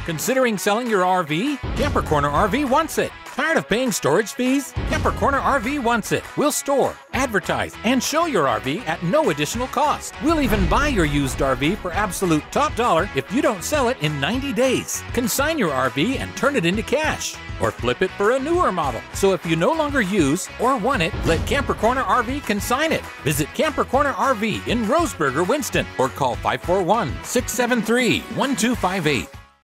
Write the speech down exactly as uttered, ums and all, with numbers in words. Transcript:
Considering selling your R V? Kamper Korner R V wants it. Tired of paying storage fees? Kamper Korner R V wants it. We'll store, advertise, and show your R V at no additional cost. We'll even buy your used R V for absolute top dollar if you don't sell it in ninety days. Consign your R V and turn it into cash. Or flip it for a newer model. So if you no longer use or want it, let Kamper Korner R V consign it. Visit Kamper Korner R V in Roseburg or Winston or call five four one, six seven three, one two five eight.